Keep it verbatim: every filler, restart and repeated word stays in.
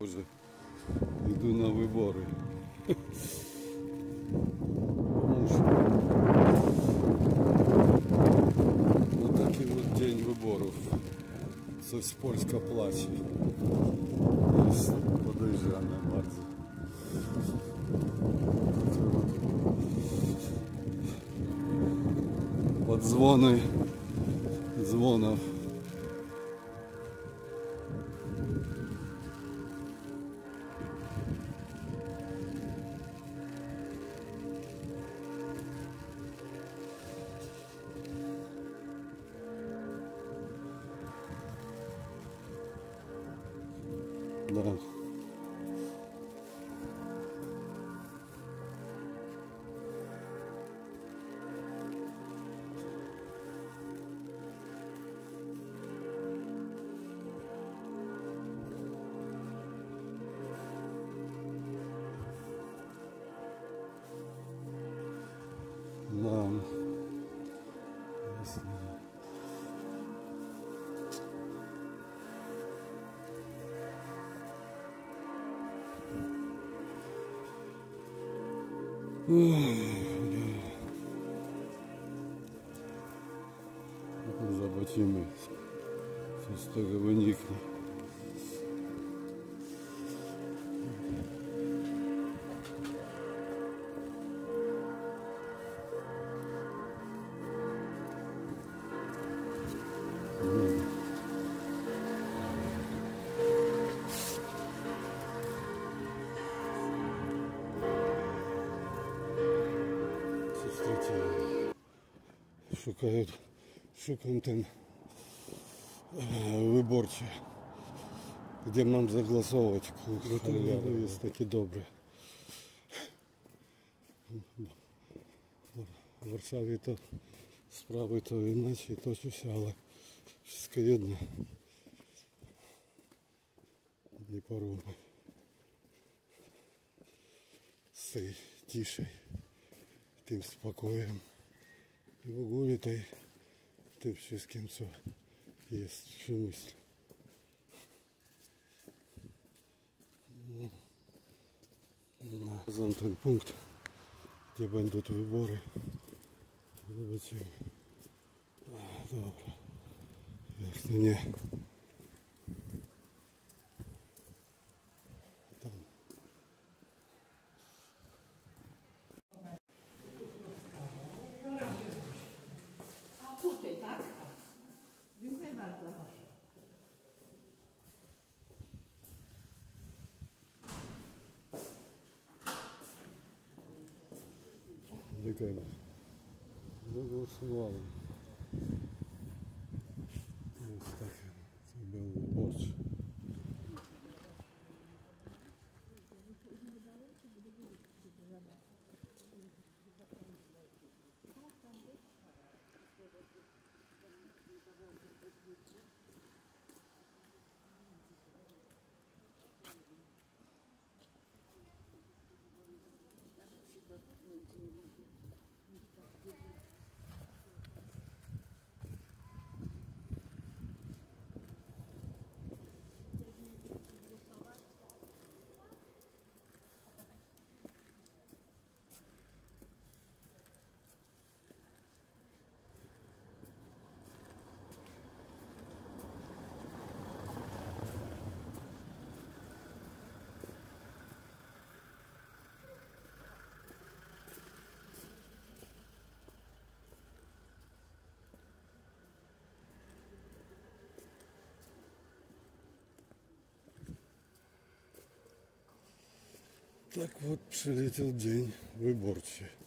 Уже иду на выборы. Потому что вот такий вот день выборов. Coś Polska płaci. Jest podejrzane bardzo. Podzwony dzwonów. Да. Да. Ясно. Zobaczymy, co z tego wyniknie. Шукають, шукam ten wyborczy, gdzie mam zagłosować. To jest takie dobre. W Warszawie to sprawy to inaczej toczą się, ale wszystko jedno. Nie porównuj z tej ciszej, tym spokojem. I w ogóle tej, tym wszystkim, co jest w przemyśle. Znam ten punkt, gdzie będą te wybory. Zobaczymy. Dobra. Jak to nie. Tam. Tutaj, tak? Dziękuję bardzo. Dziękuję. Zagłosowałem. To jest takie, co było wyborcze. Tak вот przyleciał dzień wyborczy.